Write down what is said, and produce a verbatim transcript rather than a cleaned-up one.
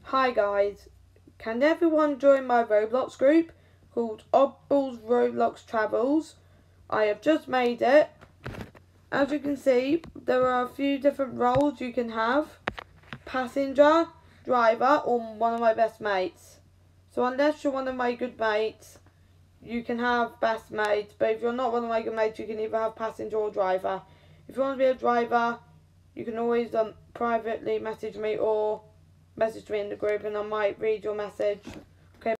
Hi guys, can everyone join my Roblox group called Oddballs Roblox Travels? I have just made it. As you can see, there are a few different roles you can have. Passenger, driver, or one of my best mates. So unless you're one of my good mates, you can have best mates. But if you're not one of my good mates, you can either have passenger or driver. If you want to be a driver, you can always um, privately message me or message me in the group and I might read your message.